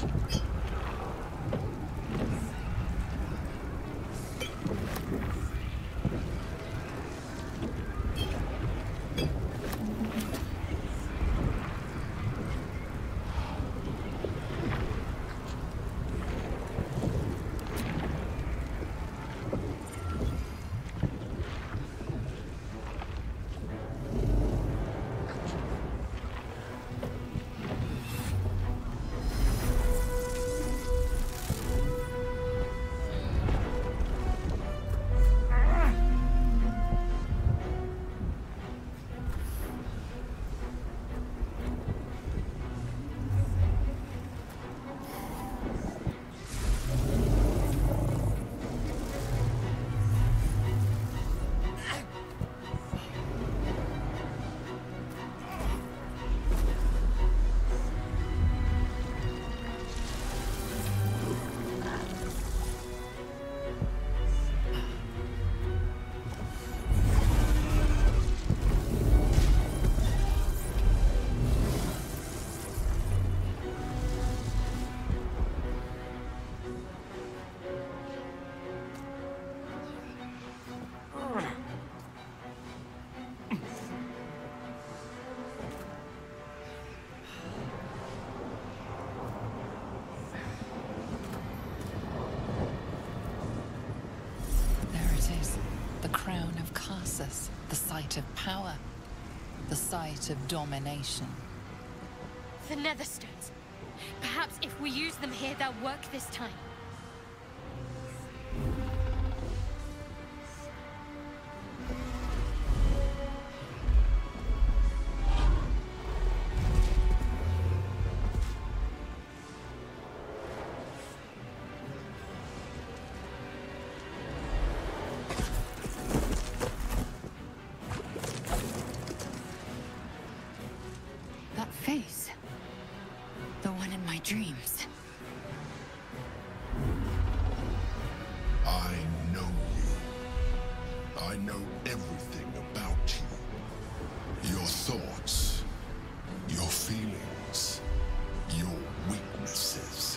The site of power, the site of domination. The Netherstones. Perhaps if we use them here, they'll work this time. Face. The one in my dreams. I know you. I know everything about you. Your thoughts, your feelings, your weaknesses.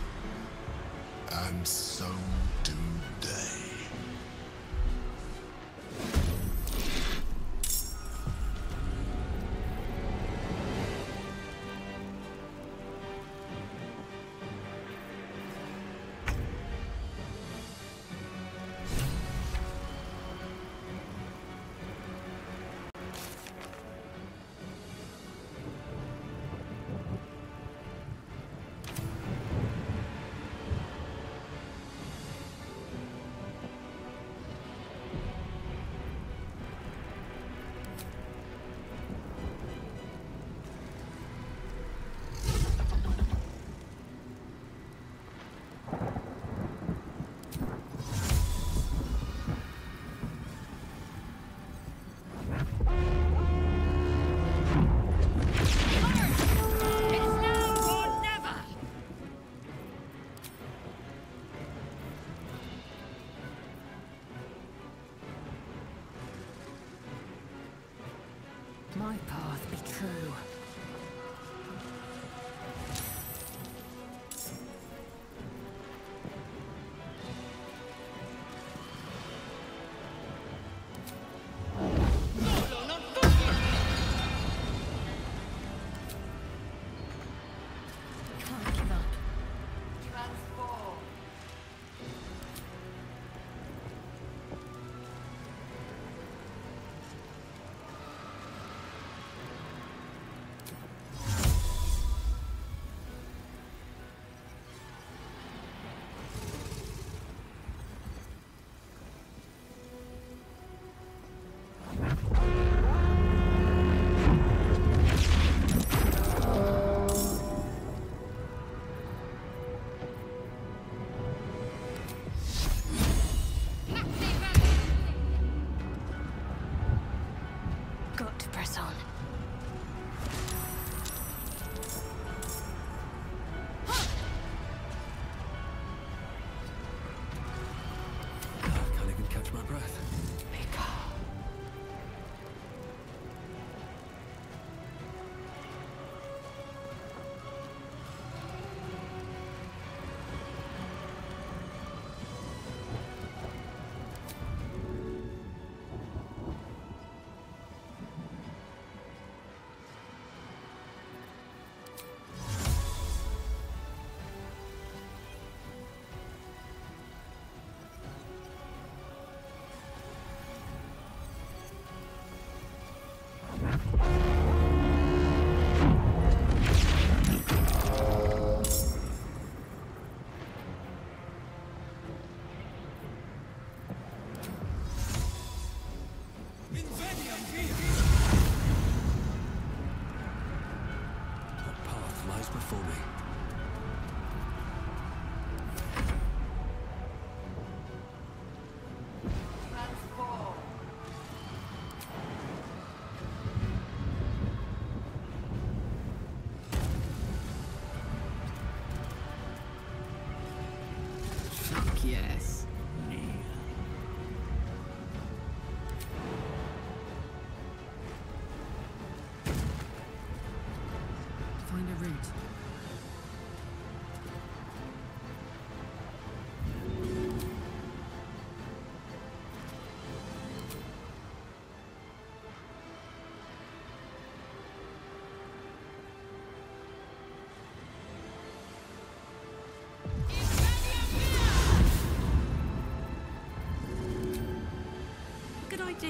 And so do they. My path be true. Yes. Find a route. Good idea.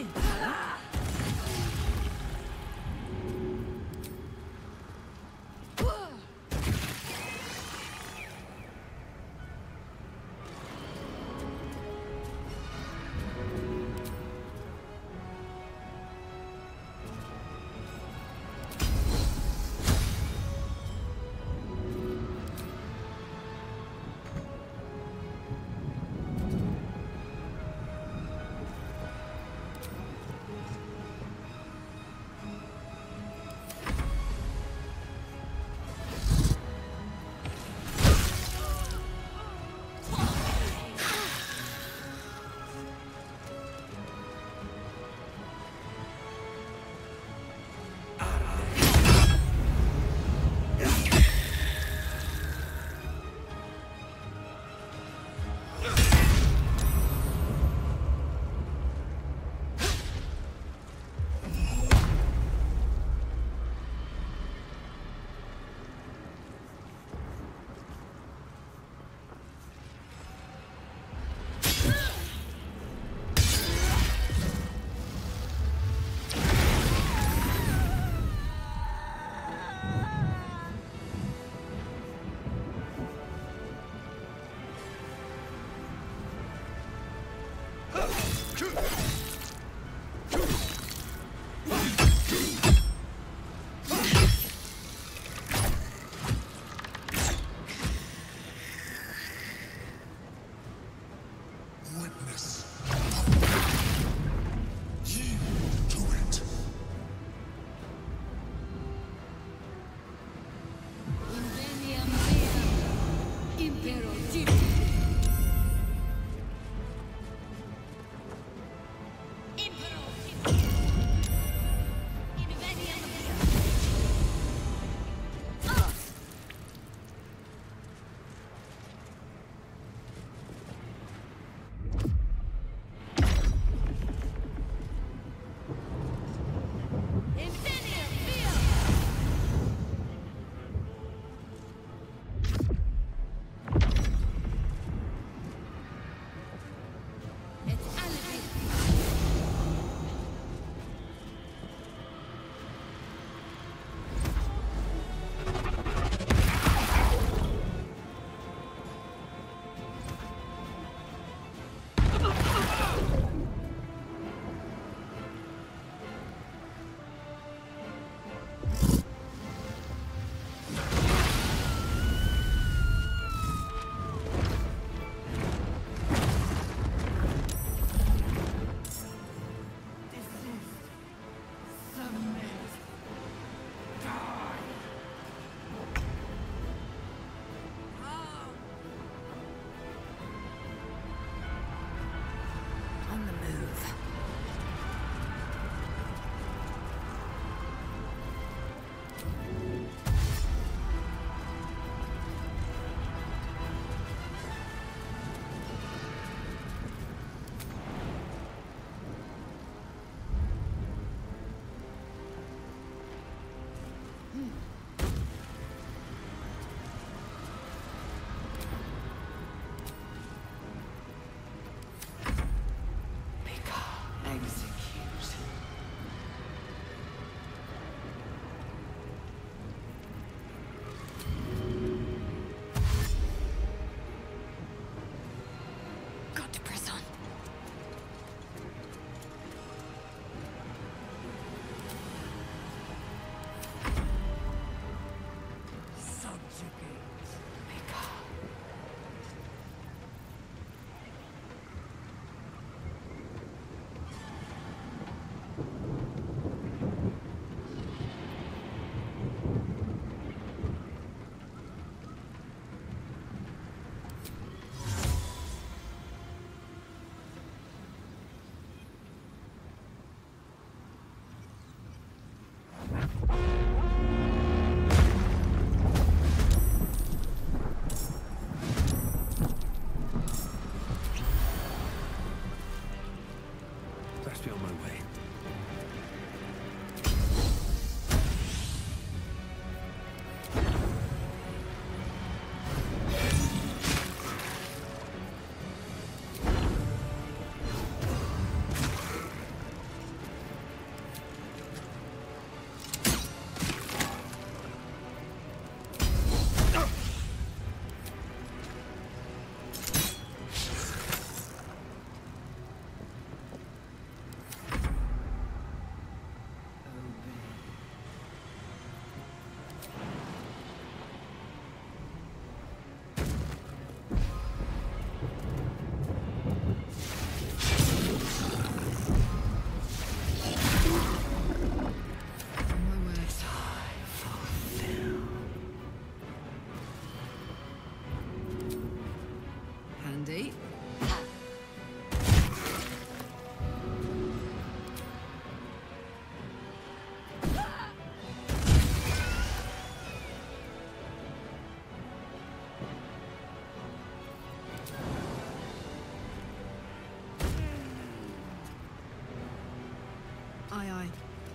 Aye, aye.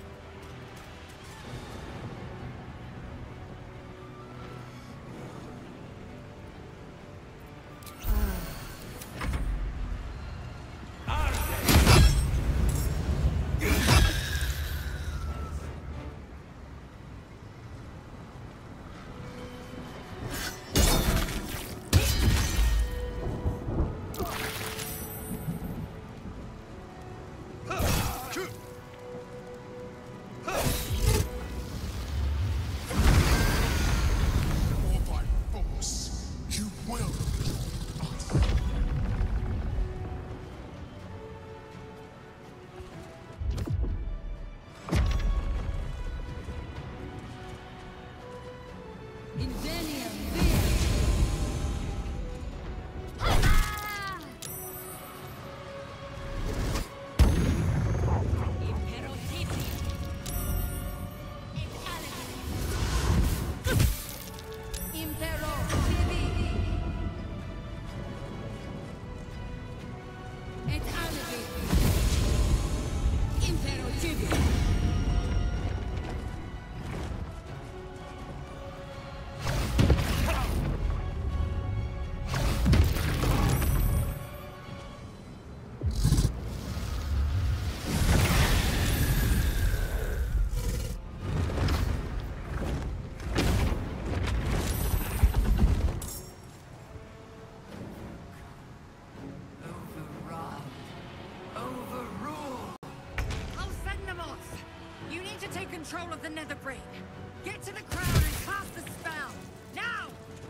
Control of the Netherbrain. Get to the crown and cast the spell! Now!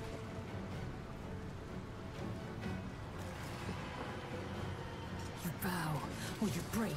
You bow, or you break.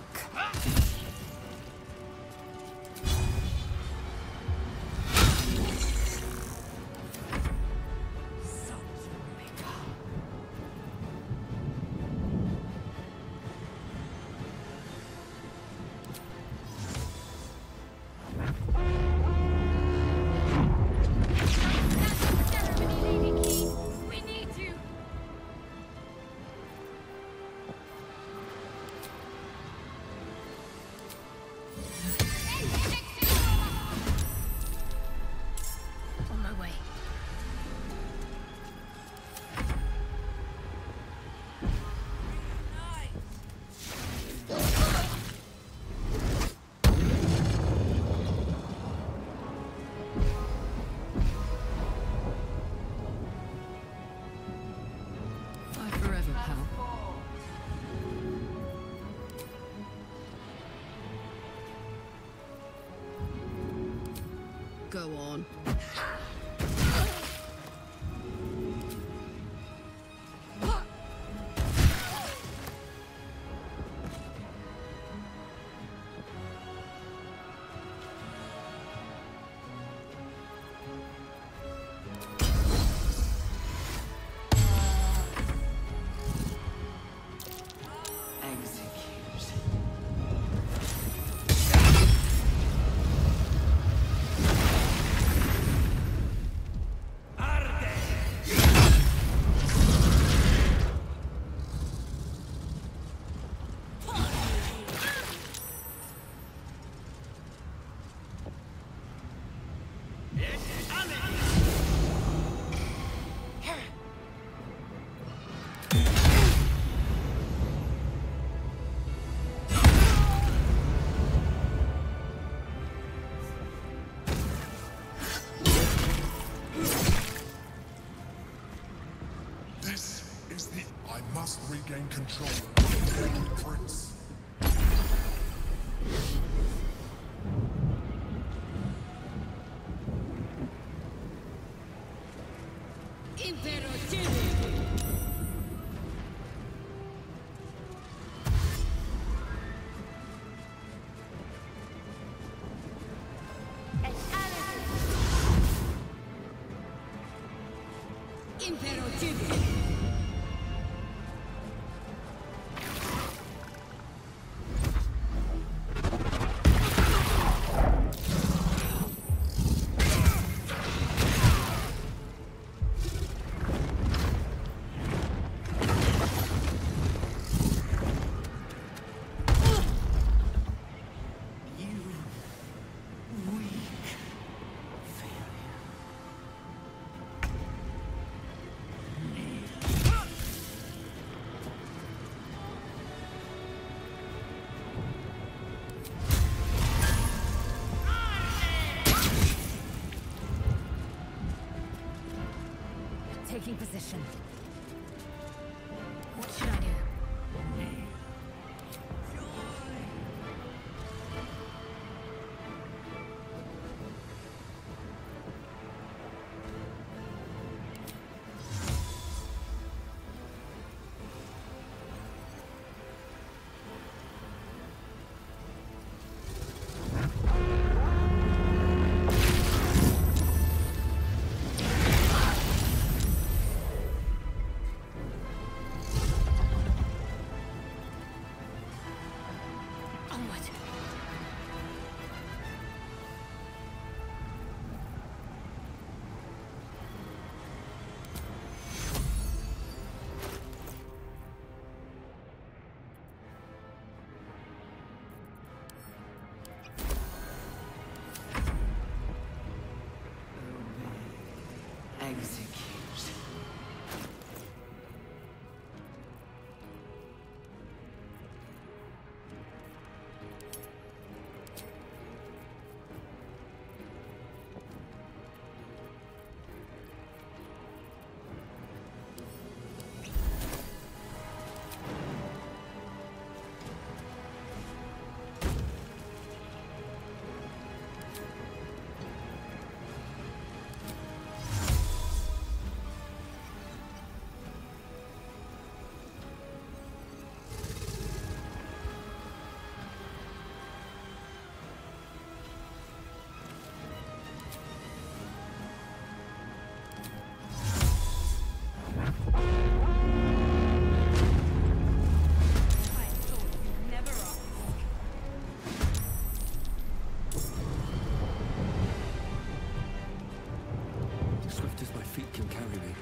Go on. Regain control of the Deadly Prince. Taking position. What should I do? Execute. Swift as my feet can carry me.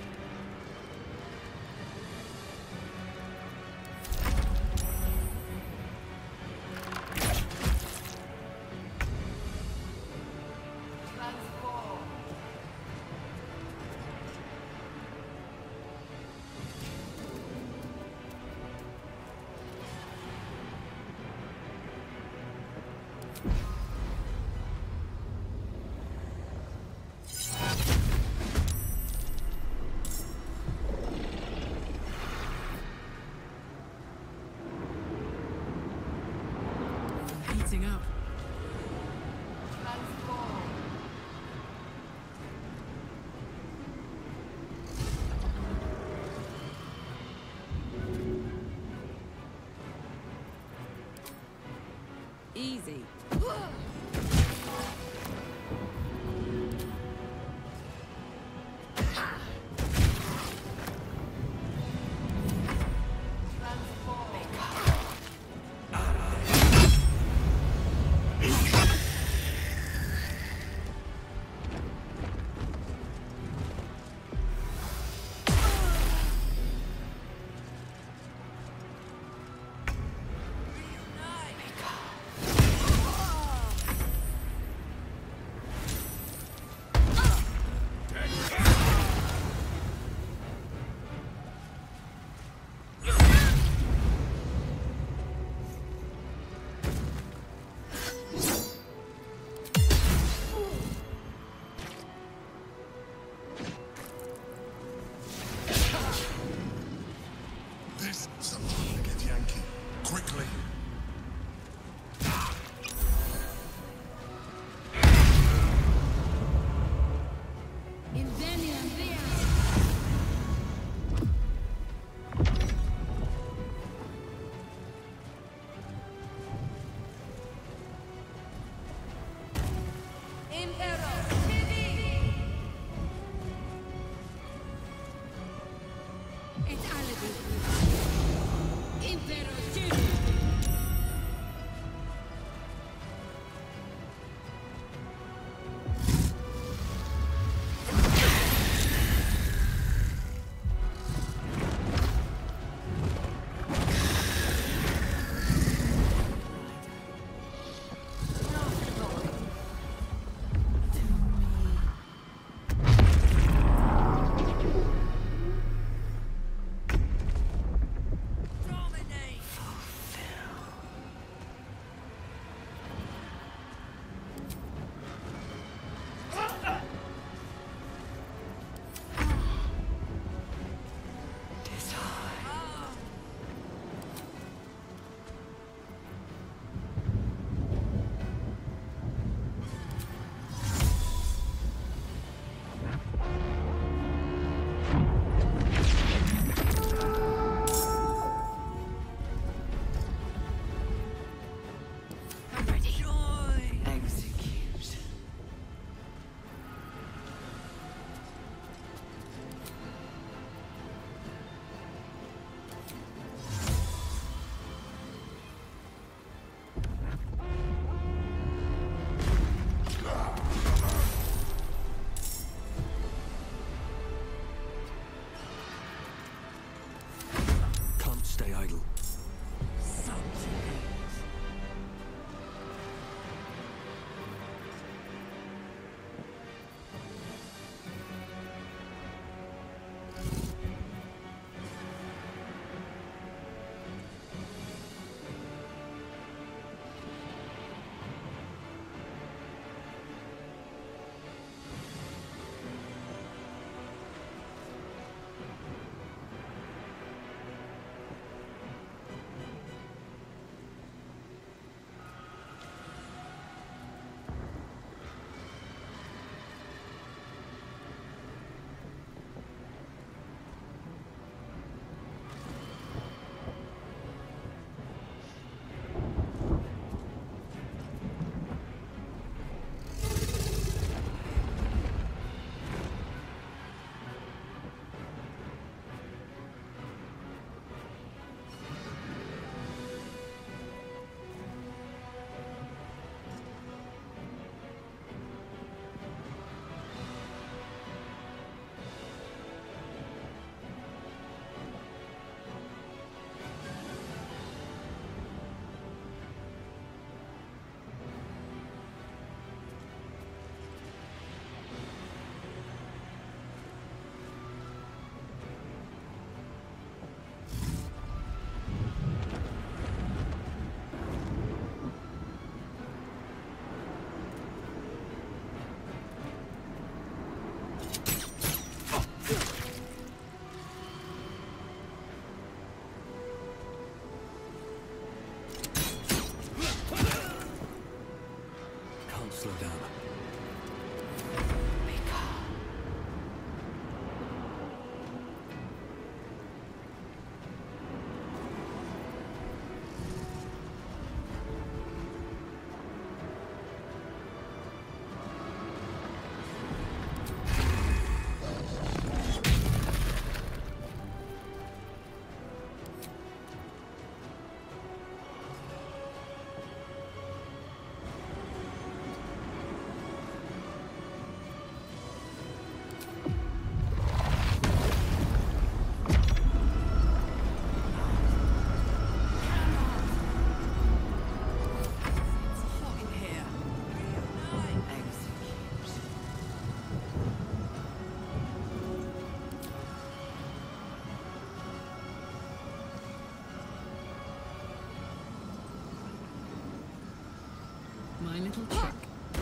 Heating up. Easy. little trick.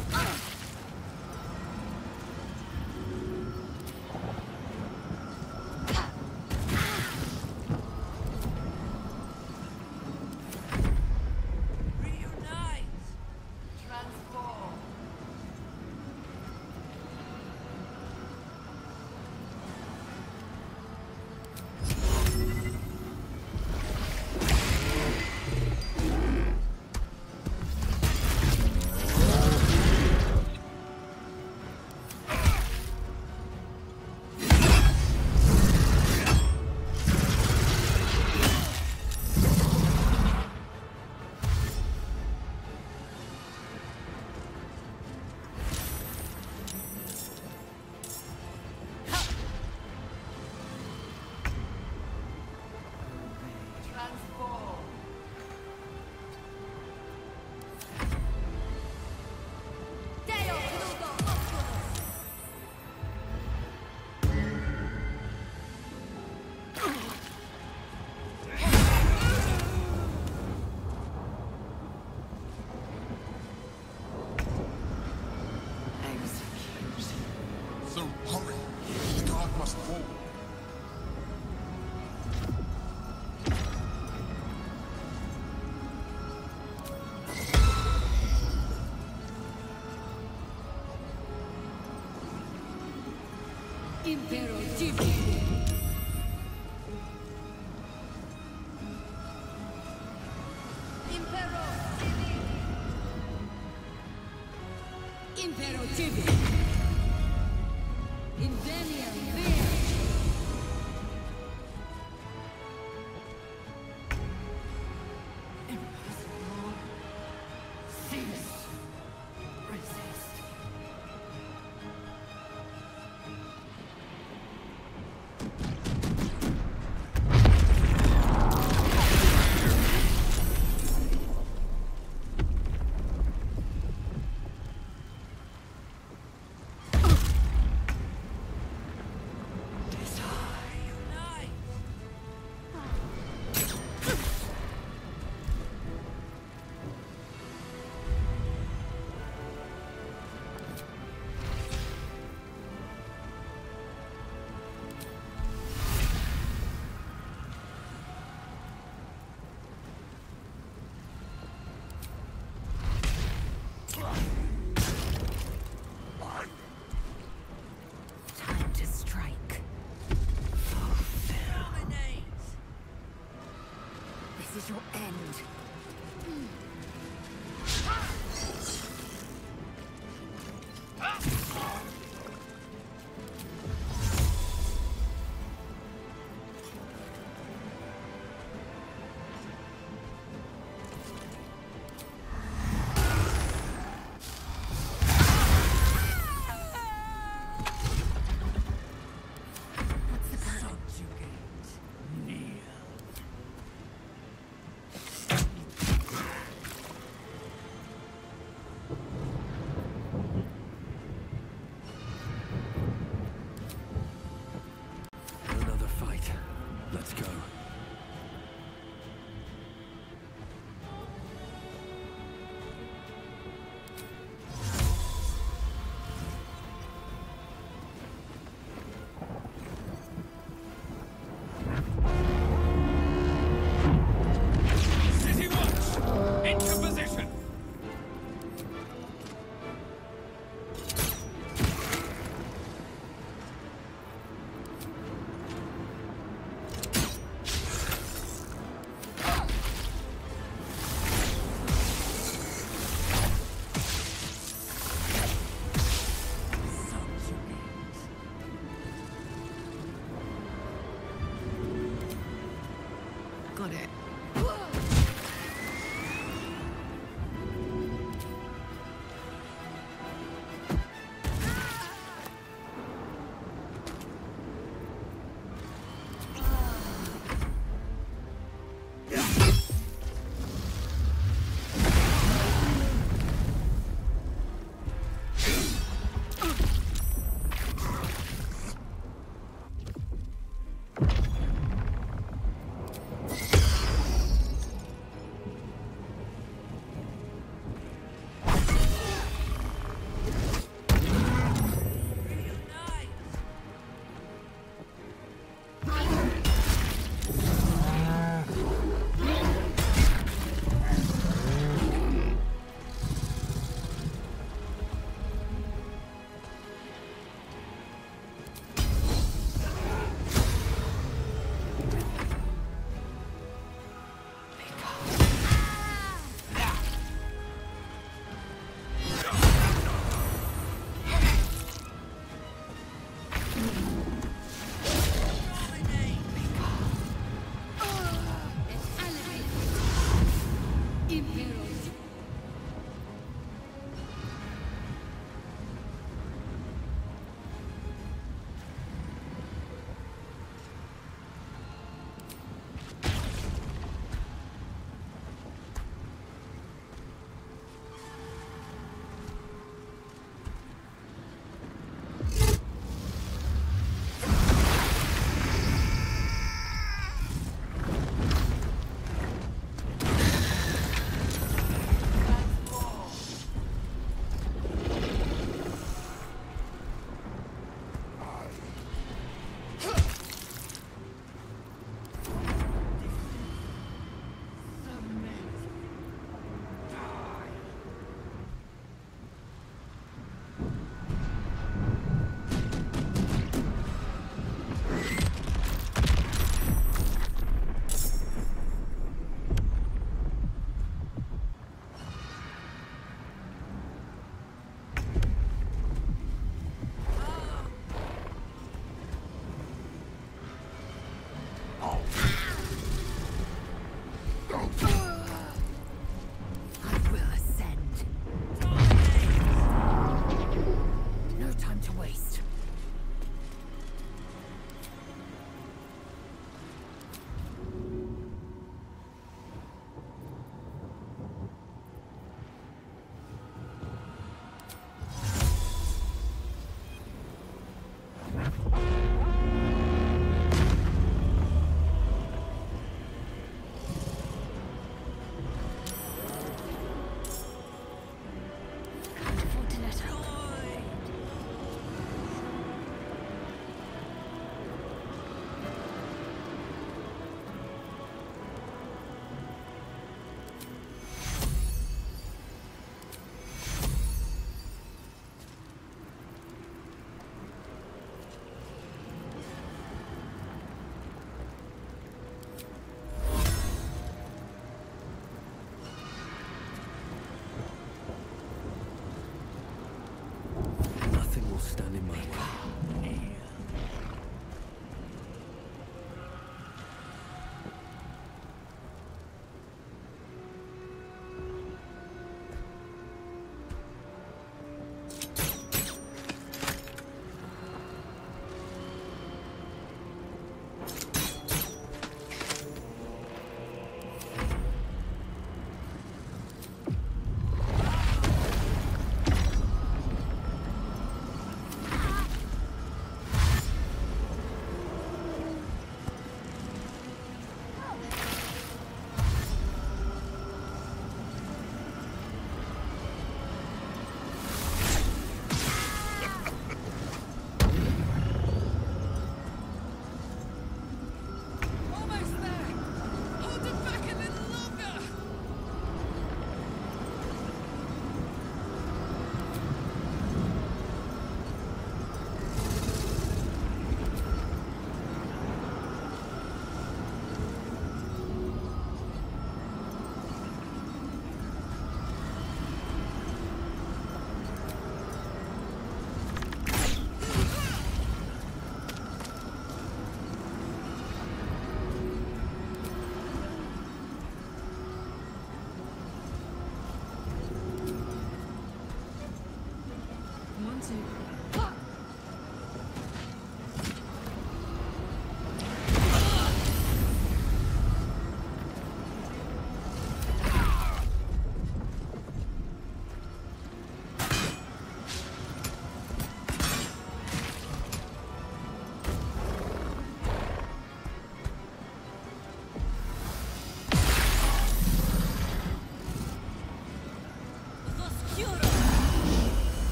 Reunite! Transform! Transform! Deo crudo oculus! Execute. So hurry. The guard must fall. Impero Tibi. Impero! Impero Tibi. Invenia Vir. Impossible. Cease. Resist. Unite! Time to strike. Dominate! This is your end. Subjugate. Kneel. Another fight. Let's go. City Watch! Into position! Got it.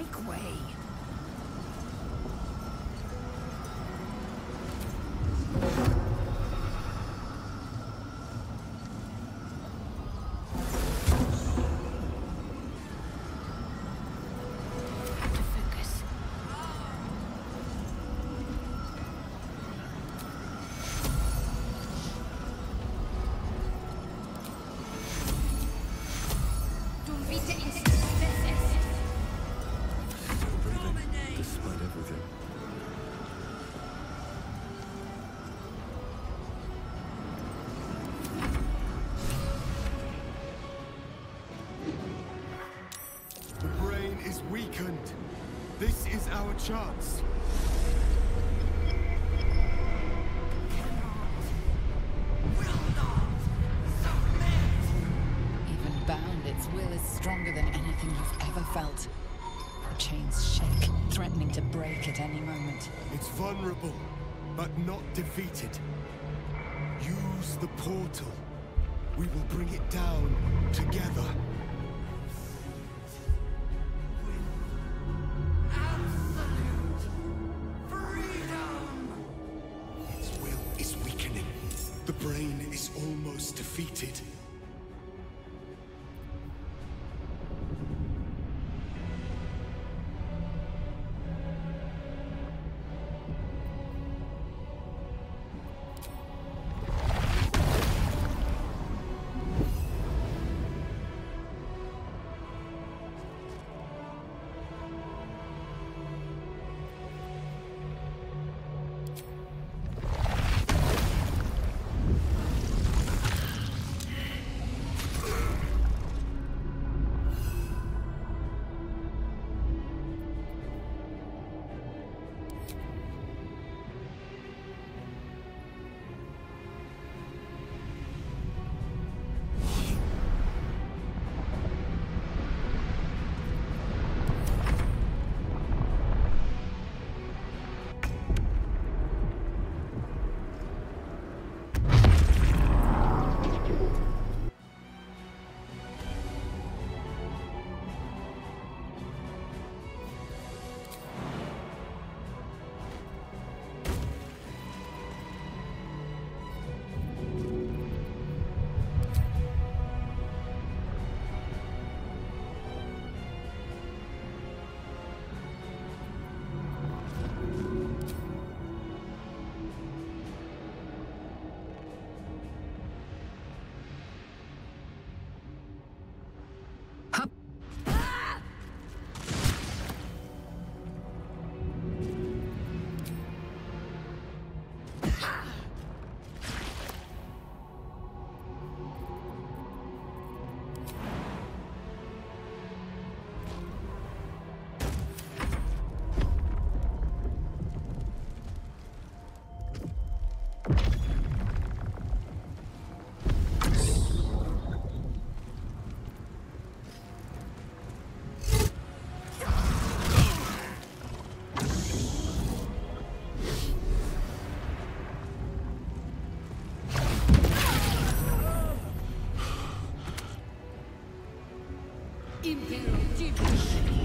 Make way. Still breathing, despite everything. The brain is weakened. This is our chance. Even bound, its will is stronger than anything you've ever felt. The chains shake, threatening to break at any moment. It's vulnerable, but not defeated. Use the portal. We will bring it down together. Its will is weakening. The brain is almost defeated. Imperial Jubilee.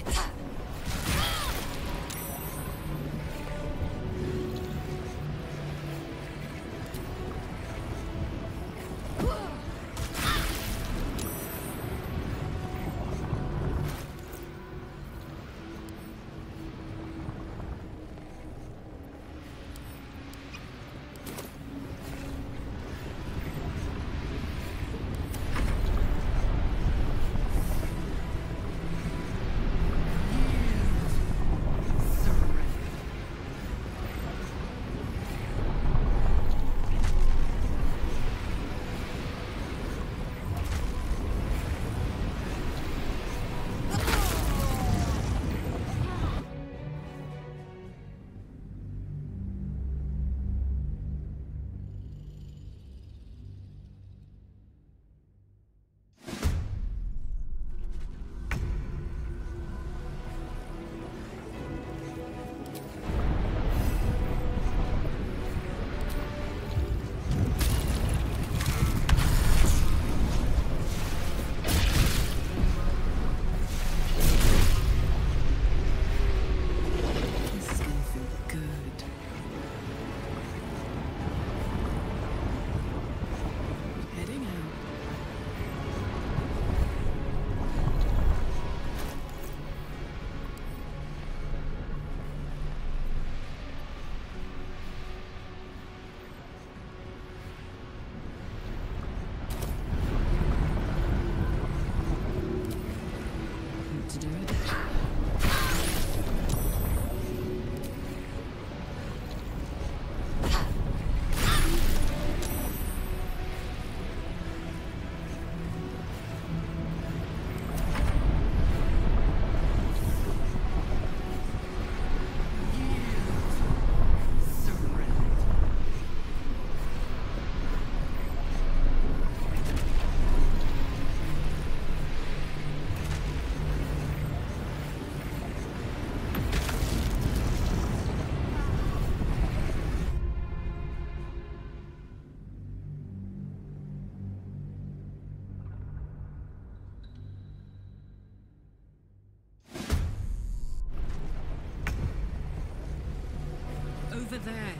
Over there.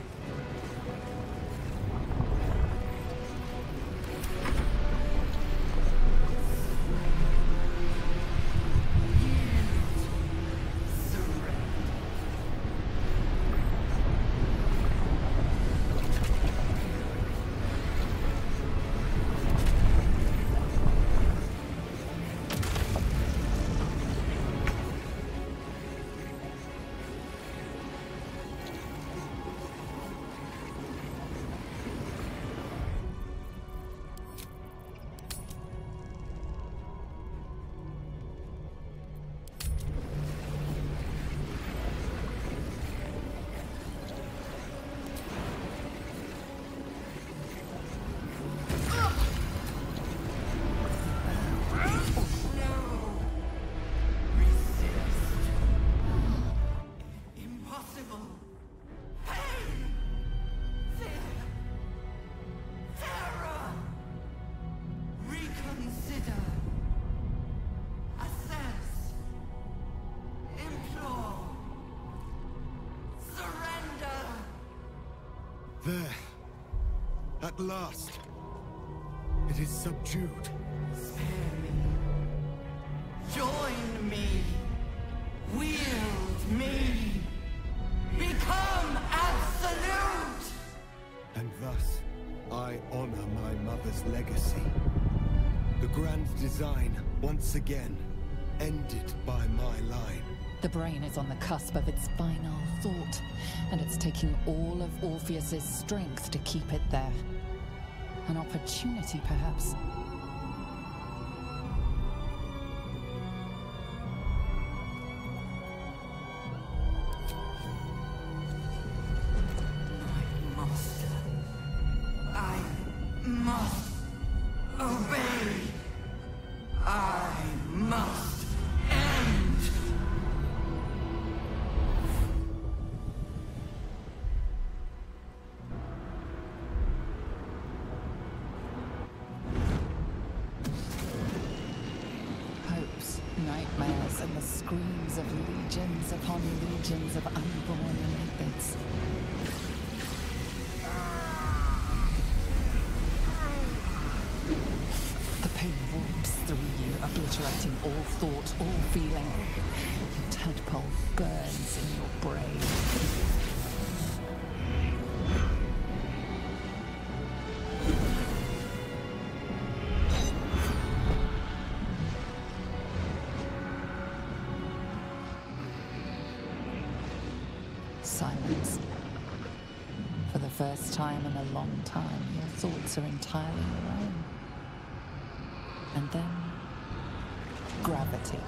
There. At last. It is subdued. Spare me. Join me. Wield me. Become absolute! And thus, I honor my mother's legacy. The grand design, once again, ended by my line. The brain is on the cusp of its final thought, and it's taking all of Orpheus's strength to keep it there. An opportunity, perhaps. My master. I must obey. I must end. Hopes Nightmares and the screams of legions upon legions of unborn Lathids. The pain warps through you, obliterating all thought, all feeling. Your tadpole burns in your brain. Silence. For the first time in a long time, your thoughts are entirely your own. And then, gravity.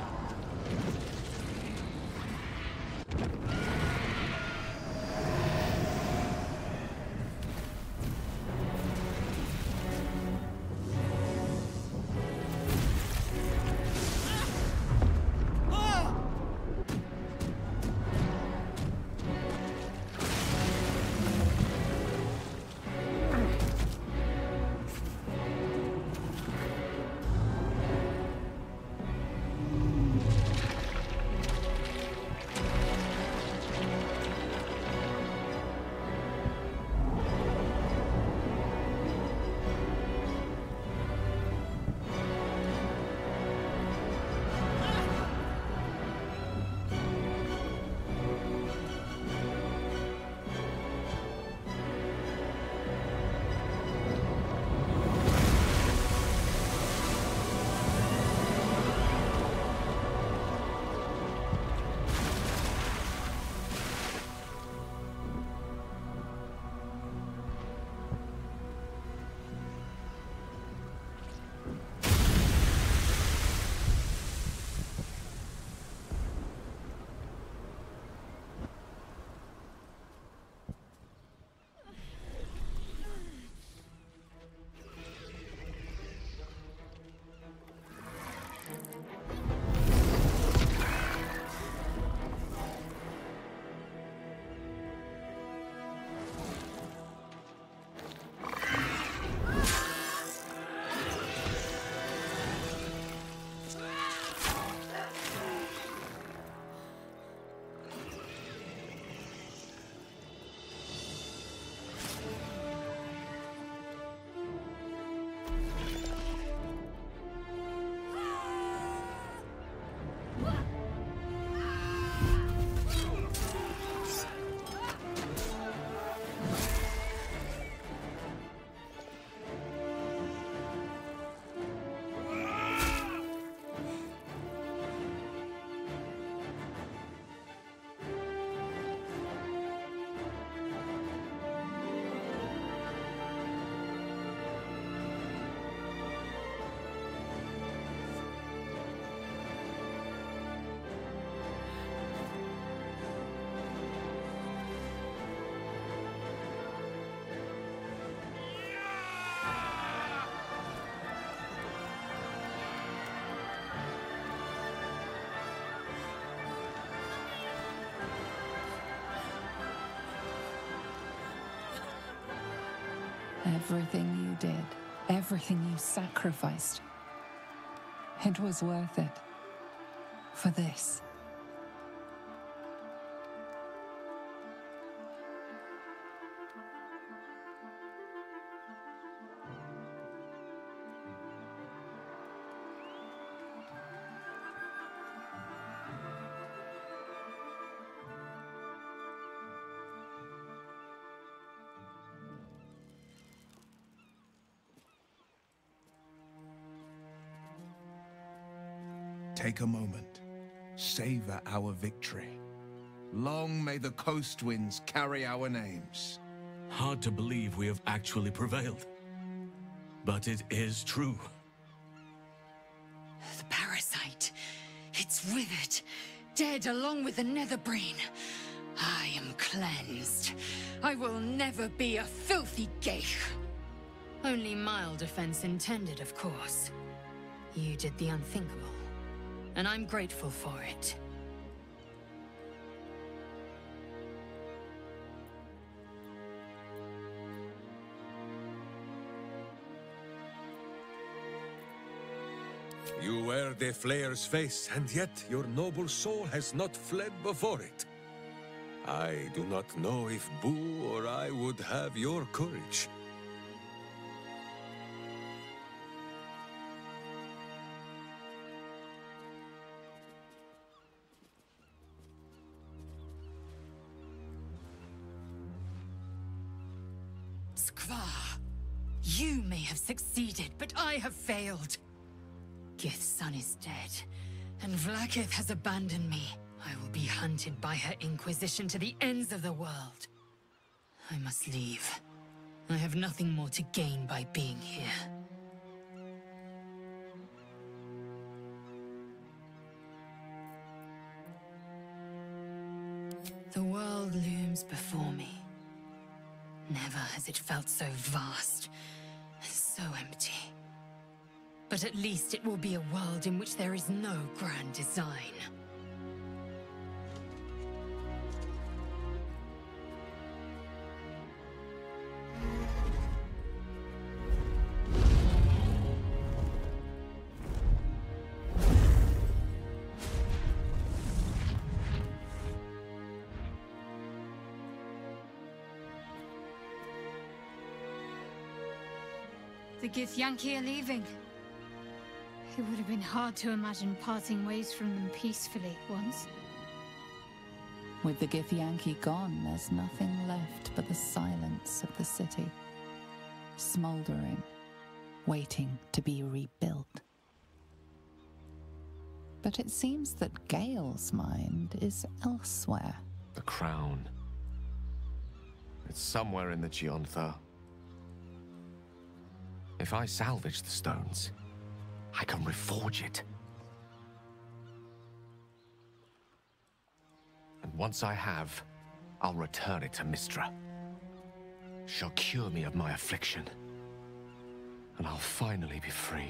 Everything you did, everything you sacrificed, it was worth it. For this. Take a moment. Savor our victory. Long may the coast winds carry our names. Hard to believe we have actually prevailed. But it is true. The parasite. It's withered. Dead along with the Netherbrain. I am cleansed. I will never be a filthy geich. Only mild offense intended, of course. You did the unthinkable. And I'm grateful for it. You wear the Flayer's face, and yet your noble soul has not fled before it. I do not know if Boo or I would have your courage. Skvar, you may have succeeded, but I have failed. Gith's son is dead, and Vlaakith has abandoned me. I will be hunted by her Inquisition to the ends of the world. I must leave. I have nothing more to gain by being here. The world looms before me. Never has it felt so vast and so empty. But at least it will be a world in which there is no grand design. The Githyanki are leaving. It would have been hard to imagine parting ways from them peacefully once. With the Githyanki gone, there's nothing left but the silence of the city. Smoldering, waiting to be rebuilt. But it seems that Gale's mind is elsewhere. The crown. It's somewhere in the Gionthar. If I salvage the stones, I can reforge it. And once I have, I'll return it to Mystra. She'll cure me of my affliction, and I'll finally be free.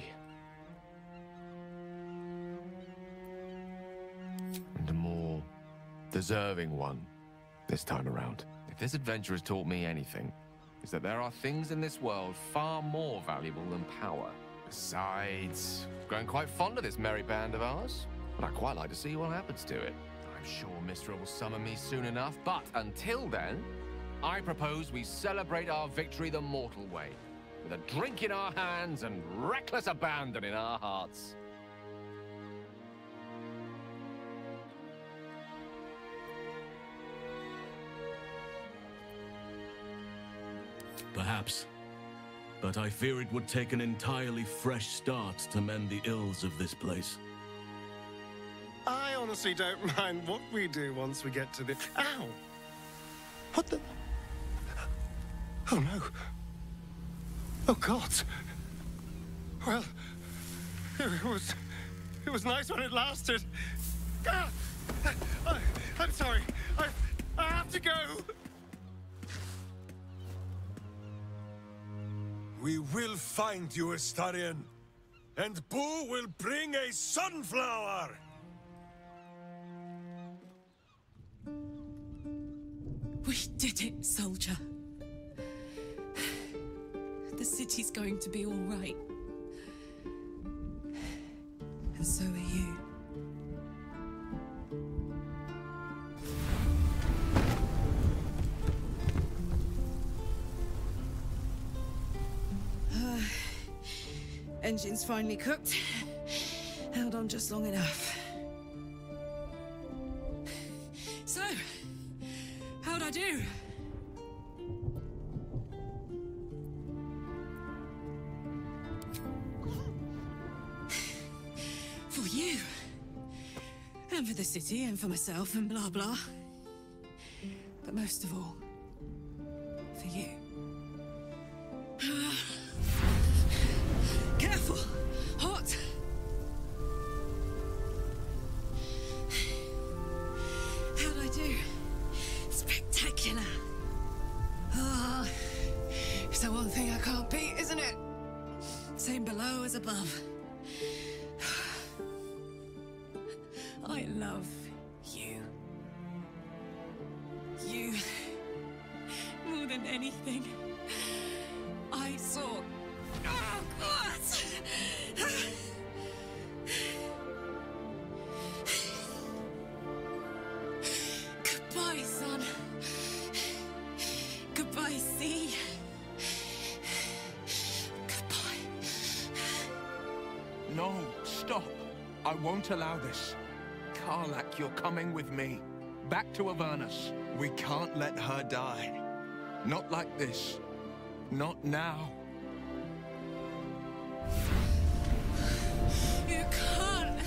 And a more deserving one this time around. If this adventure has taught me anything, is that there are things in this world far more valuable than power. Besides, I've grown quite fond of this merry band of ours, but I'd quite like to see what happens to it. I'm sure Mystra will summon me soon enough, but until then, I propose we celebrate our victory the mortal way, with a drink in our hands and reckless abandon in our hearts. Perhaps. But I fear it would take an entirely fresh start to mend the ills of this place. I honestly don't mind what we do once we get to the... Ow! What the... Oh no. Oh God. Well, it was nice when it lasted. Ah! I'm sorry. I have to go. We will find you, Astarion, and Boo will bring a sunflower! We did it, soldier. The city's going to be all right. And so are you. Engine's finally cooked. Held on just long enough. So, how'd I do? For you. And for the city, and for myself, and blah blah. But most of all, for you. Careful! Hot! How'd I do? Spectacular! Ah, it's the one thing I can't beat, isn't it? Same below as above. I love you. You. More than anything. I saw... Oh, God! No, stop. I won't allow this. Karlach, you're coming with me. Back to Avernus. We can't let her die. Not like this. Not now. You can't.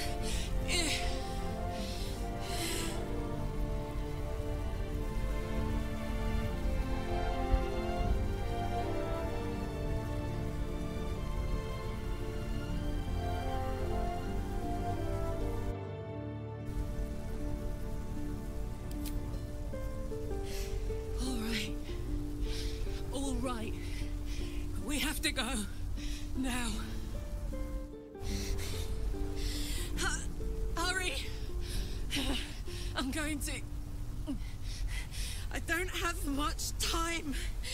All right. We have to go. Now. Hurry! I'm going to... I don't have much time.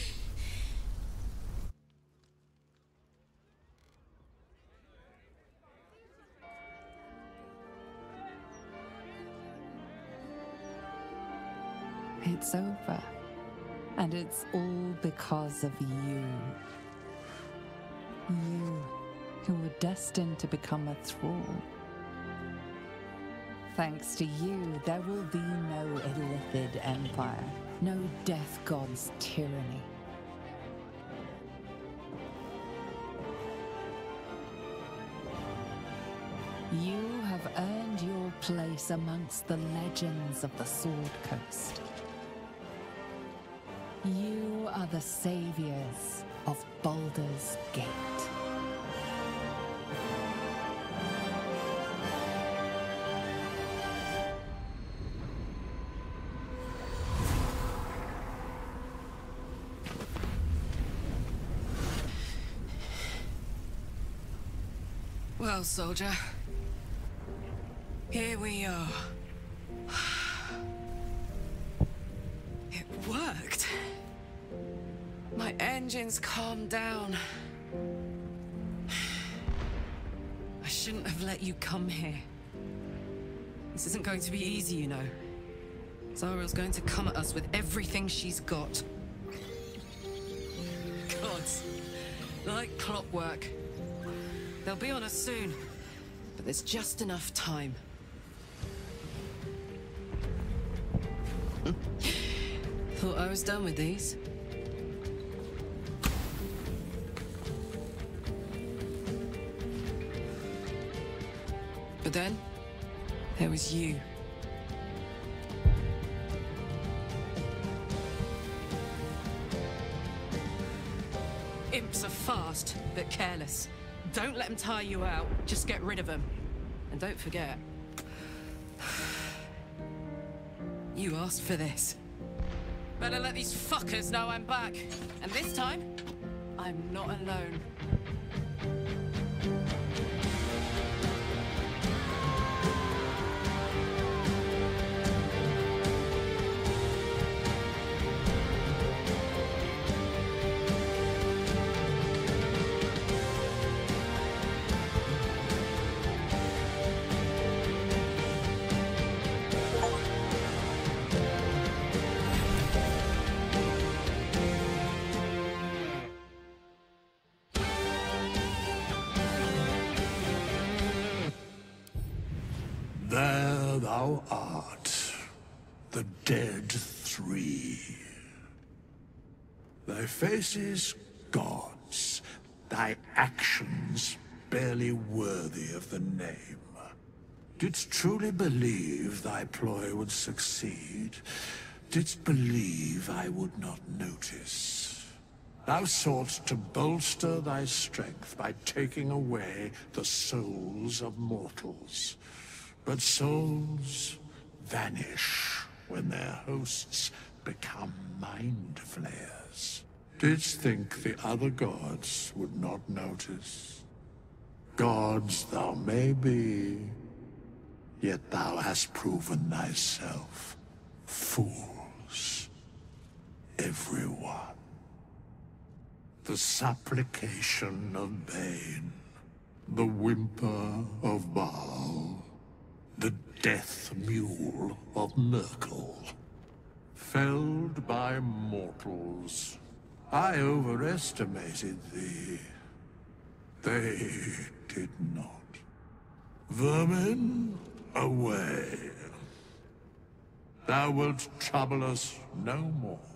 It's over. And it's all because of you. You, who were destined to become a thrall. Thanks to you, there will be no Illithid Empire, no Death God's tyranny. You have earned your place amongst the legends of the Sword Coast. You are the saviors of Baldur's Gate. Well, soldier. Here we are. It worked. My engines calmed down. I shouldn't have let you come here. This isn't going to be easy, you know. Zariel's going to come at us with everything she's got. Gods. Like clockwork. They'll be on us soon. But there's just enough time. Thought I was done with these. But then, there was you. Imps are fast, but careless. Don't let them tire you out. Just get rid of them. And don't forget, you asked for this. Better let these fuckers know I'm back. And this time, I'm not alone. There thou art, the dead three. Thy faces gods, thy actions barely worthy of the name. Didst truly believe thy ploy would succeed? Didst believe I would not notice? Thou soughtst to bolster thy strength by taking away the souls of mortals. But souls vanish when their hosts become mind flayers. Didst think the other gods would not notice? Gods thou may be, yet thou hast proven thyself fools. Everyone. The supplication of Bane, the whimper of Baal, the death mule of Nurgle. Felled by mortals, I overestimated thee. They did not. Vermin, away. Thou wilt trouble us no more.